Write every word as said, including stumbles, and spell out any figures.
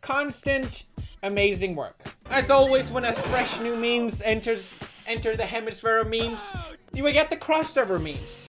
constant amazing work. As always, when a fresh new memes enters enter the hemisphere of memes, you will get the crossover memes.